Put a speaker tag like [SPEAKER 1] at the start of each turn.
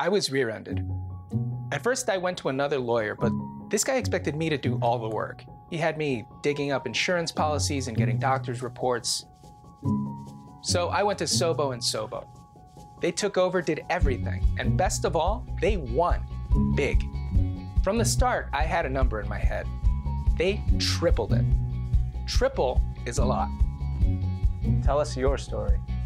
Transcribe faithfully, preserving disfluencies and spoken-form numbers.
[SPEAKER 1] I was rear-ended. At first, I went to another lawyer, but this guy expected me to do all the work. He had me digging up insurance policies and getting doctor's reports. So I went to Sobo and Sobo. They took over, did everything, and best of all, they won big. From the start, I had a number in my head. They tripled it. Triple is a lot.
[SPEAKER 2] Tell us your story.